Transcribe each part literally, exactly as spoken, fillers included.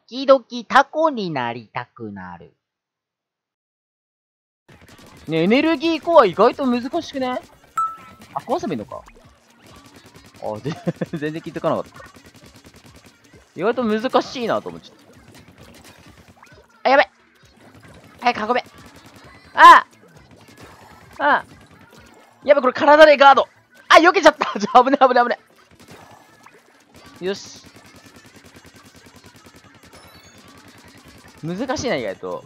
時々タコになりたくなる。ね、エネルギーコア意外と難しくね？あ、壊せばいいのか。あ、全然気づかなかった。意外と難しいなと思っちゃった。あ、やべ！早く運べ！ああああやべ、これ体でガード！あ、避けちゃったちょ、危ね危ね危ね。よし。難しいな、意外と。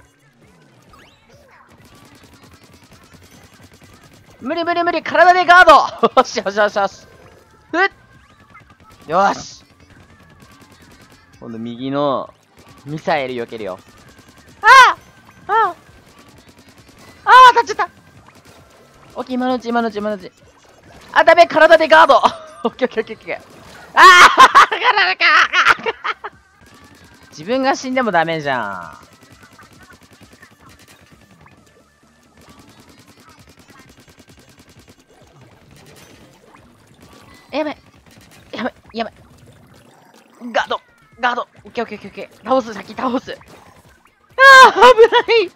無理無理無理、体でガードよしよしよしよし。ふっよし。今度右のミサイル避けるよ。ああああああ当たっちゃった。オッケー、今のうち今のうち今のうち。あ、ダメ、体でガードオッケーオッケーオッケーオッケー。ああ体か自分が死んでもダメじゃん。やばいやばいやばい。ガードガードオッケーオッケーオッケーオッケー。倒す、先倒す。ああ危ない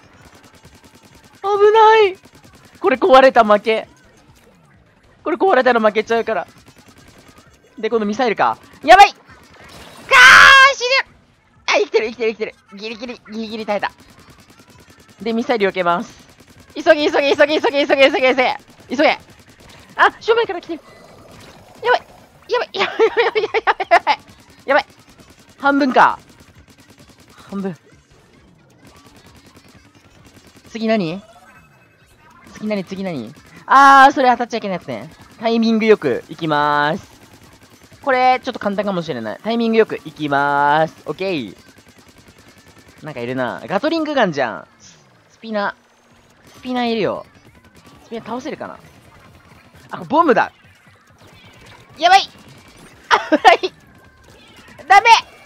危ない。これ壊れた負け。これ壊れたら負けちゃうから。で、今度ミサイルか。やばいかー死ぬ。あ、生きてる生きてる生きてる。ギリギリ、ギリギリ耐えた。で、ミサイル避けます。急げ急げ急げ急げ急げ急げ急げ急げ。あ、正面から来てる。やばいやばいやばいやばいやばいやばいやばいやばい。半分か。半分。次何次何次何あー、それ当たっちゃいけないやつね。タイミングよくいきまーす。これ、ちょっと簡単かもしれない。タイミングよくいきまーす。オッケー。なんかいるな。ガトリングガンじゃん。スピナ。スピナいるよ。スピナ倒せるかなあ、ボムだ。やばいあ、はい。ダメ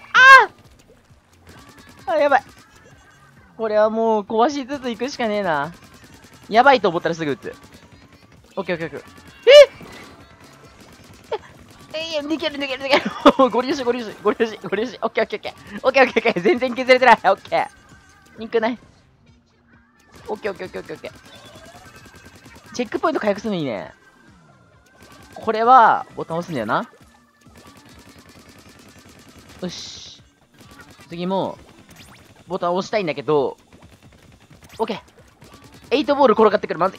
あーあ、やばい。これはもう壊しつつ行くしかねえな。やばいと思ったらすぐ撃つ。オッケーオッケーオッケー。ええ、いや、逃げる逃げる逃げる。ゴリ押しゴリ押しゴリ押しゴリ押し。オッケーオッケーオッケー。オッケーオッケーオッケー。全然削れてない。オッケー。肉ない。オッケーオッケーオッケーオッケーオッケー。チェックポイント回復するのいいね。これは、ボタン押すんだよな。よし。次も、ボタン押したいんだけど、オッケー。エイトボール転がってくる。まずい。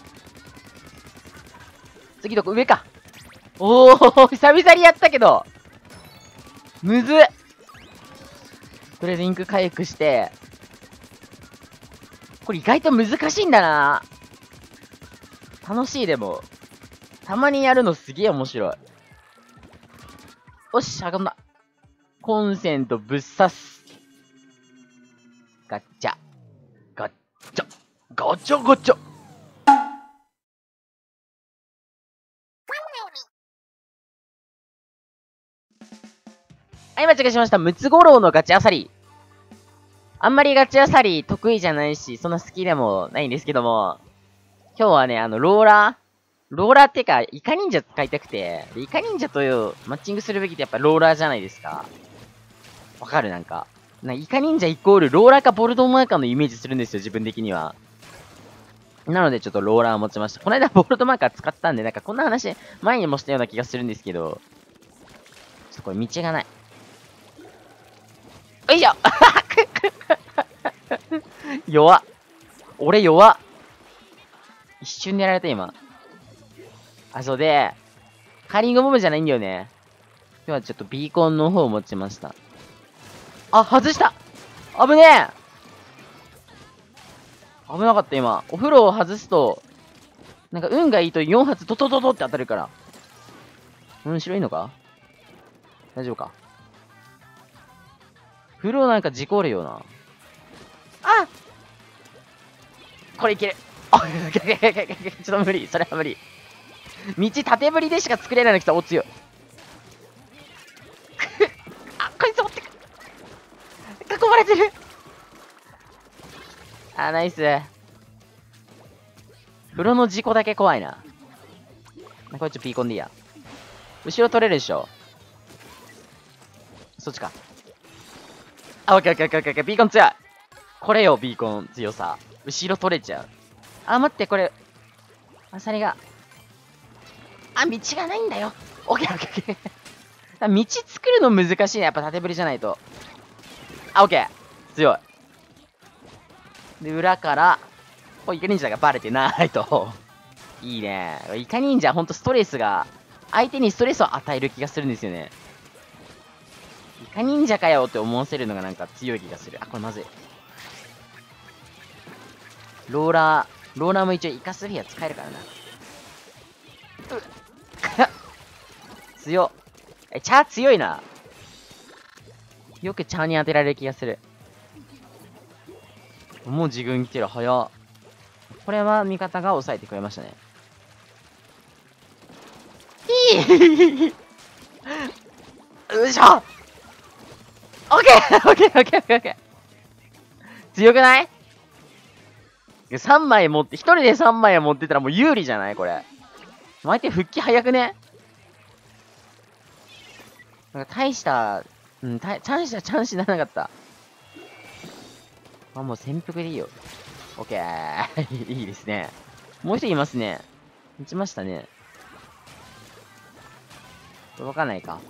次どこ上か。おー、久々にやったけど。むずっ。とりあえずインク回復して。これ意外と難しいんだな。楽しいでも。たまにやるのすげえ面白い。よし、あがんだ。コンセントぶっ刺す。ガッチャ。ガッチャ。ガチャガチャ。はい、間違えしました。ムツゴロウのガチあさり。あんまりガチあさり得意じゃないし、そんな好きでもないんですけども、今日はね、あの、ローラーローラーってか、イカ忍者使いたくて、イカ忍者というマッチングするべきってやっぱローラーじゃないですか。わかるなんか。なんかイカ忍者イコールローラーかボルドマーカーのイメージするんですよ、自分的には。なのでちょっとローラーを持ちました。この間ボルドマーカー使ったんで、なんかこんな話前にもしたような気がするんですけど、ちょっとこれ道がない。よいしょ弱っ。俺弱っ。一瞬でやられた今。あ、そうで、カーリングボムじゃないんだよね。今日はちょっとビーコンの方を持ちました。あ、外した危ねえ危なかった今。お風呂を外すと、なんか運がいいとよん発トトトトって当たるから。うん、白いのか大丈夫か風呂なんか事故るよな。あこれいける。あちょっと無理。それは無理。道縦振りでしか作れないの来た。お強い。あ、こいつ持ってく。囲まれてる。あ、ナイス。風呂の事故だけ怖いな。これちょっとピーコンでいいや。後ろ取れるでしょ。そっちか。 あ、オッケーオッケーオッケーオッケー。ビーコン強い。これよ、ビーコン強さ。後ろ取れちゃう。あ、待って、これ。アサリが。あ、道がないんだよ。オッケーオッケーオッケー。道作るの難しいね。やっぱ縦振りじゃないと。あ、オッケー。強い。で、裏から、お、イカ忍者がバレてないと。いいね。イカ忍者、ほんとストレスが、相手にストレスを与える気がするんですよね。イカ忍者かよって思わせるのがなんか強い気がする。あ、これまずい。ローラー、ローラーも一応イカスフィア使えるからな。強っ。え、チャー強いな。よくチャーに当てられる気がする。もう自分来てる。早っ。これは味方が抑えてくれましたね。いいよいしょオッケーオッケーオッケーオッケーオッケー強くない ?さん 枚持って、ひとりでさんまい持ってたらもう有利じゃないこれ。相手復帰早くねなんか大した、うん、たチャンスはチャンスにならなかった。あ、もう潜伏でいいよ。オッケー。いいですね。もう一人いますね。打ちましたね。届かないか。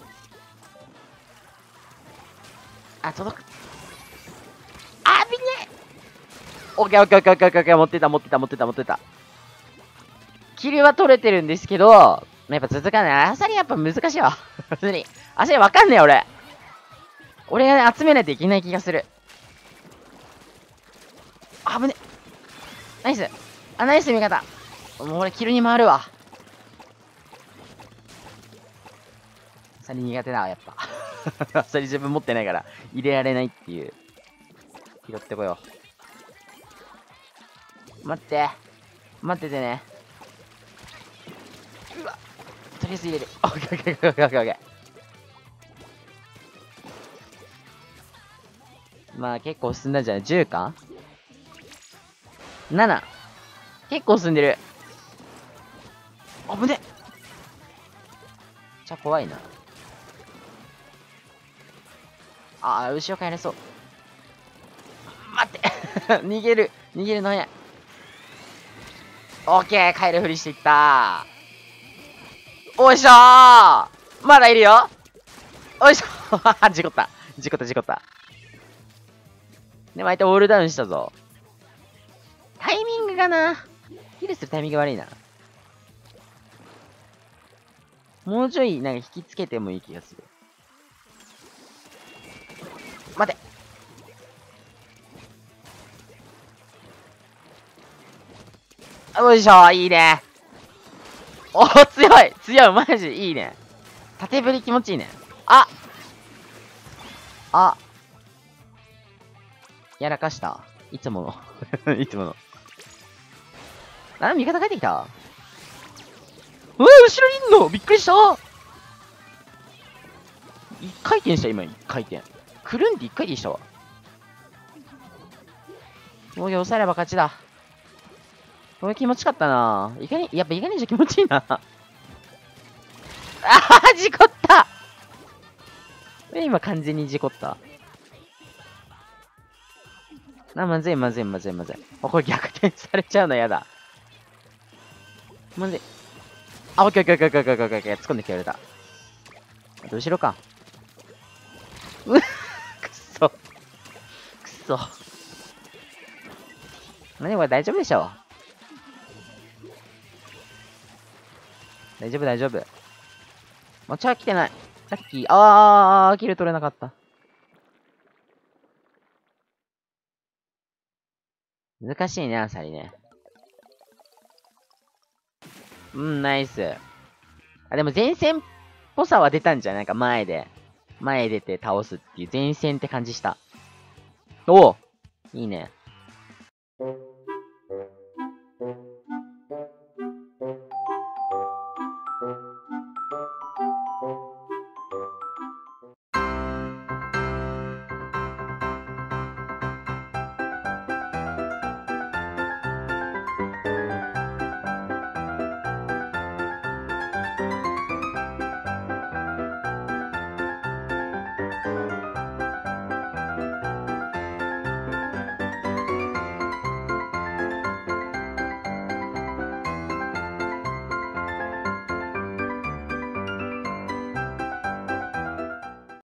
あ、届く。あ、びねオッケーオッケーオッケーオッケーオッケー持ってた持ってた持ってた持ってた。キルは取れてるんですけど、やっぱ続かない。アサリやっぱ難しいわ。普通に。アサリわかんねえ俺。俺が、ね、集めないといけない気がする。あぶね。ナイス。あ、ナイス味方。もう俺キルに回るわ。アサリ苦手だわ、やっぱ。アサリ自分持ってないから、入れられないっていう。拾ってこよう。待って。待っててね。うわ。とりあえず入れる。オッケーオッケーオッケーオッケーオッケー。まあ結構進んだんじゃない ?じゅう か ?なな。結構進んでる。あぶね。じゃあ怖いな。ああ、後ろ帰れそう。待って逃げる。逃げるの早い。オッケー帰るふりしていった。おいしょーまだいるよおいしょー事故った。事故った、事故った。でも相手オールダウンしたぞ。タイミングがな。ヒルするタイミング悪いな。もうちょい、なんか引きつけてもいい気がする。待て。よいしょいいね。おー、強い強いマジいいね。縦振り気持ちいいね。ああやらかした。いつもの。いつもの。あ、味方帰ってきた。うわ、後ろにいんのびっくりした。一回転した、今、一回転。くるんって一回転したわ。もう抑えれば勝ちだ。これ気持ちかったな。いかに、やっぱいかにじゃ気持ちいいな。ああ、事故った今完全に事故った。あ、まずいまずいまずいまずい。あ、これ逆転されちゃうのやだ。まずい。あ、オッケーオッケーオッケーオッケーオッケーオッケー。突っ込んできてくれた。あと後ろか。うっ、くっそ。くっそ。何これ大丈夫でしょ。大丈夫大丈夫。もうチャー来てない。ラッキー。あー、キル取れなかった。難しいね、アサリね。うん、ナイス。あ、でも前線っぽさは出たんじゃん。なんか前で。前出て倒すっていう前線って感じした。おおいいね。